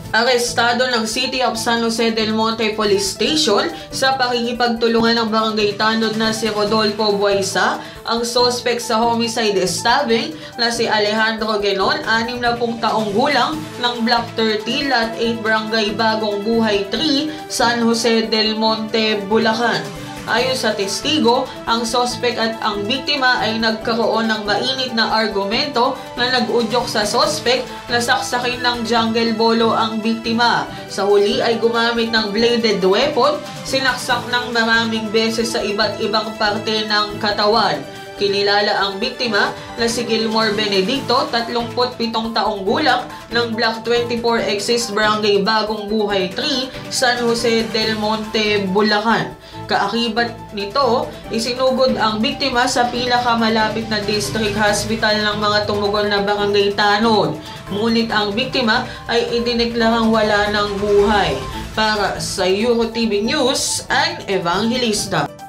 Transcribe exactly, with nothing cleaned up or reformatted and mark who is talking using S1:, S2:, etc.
S1: Arestado ng City of San Jose del Monte Police Station sa pakikipagtulungan ng barangay tanod na si Rodolfo Buaysa ang suspect sa homicide stabbing na si Alejandro Genon, anim na pung taong gulang ng Block thirty, Lot eight, Barangay Bagong Buhay three, San Jose del Monte, Bulacan. Ayon sa testigo, ang suspect at ang biktima ay nagkaroon ng mainit na argumento na nag-udyok sa suspect na saksakin ng jungle bolo ang biktima. Sa huli ay gumamit ng bladed weapon, sinaksak ng maraming beses sa iba't ibang parte ng katawan. Kinilala ang biktima na si Gilmore Benedicto, tatlumput pitong taong gulang ng Block twenty-four Exis, Barangay Bagong Buhay three, San Jose del Monte, Bulacan. Kaakibat nito, isinugod ang biktima sa pinakamalapit na district hospital ng mga tumugon na barangay tanod. Ngunit ang biktima ay idineklarang wala ng buhay. Para sa Euro T V News, ang Evangelista.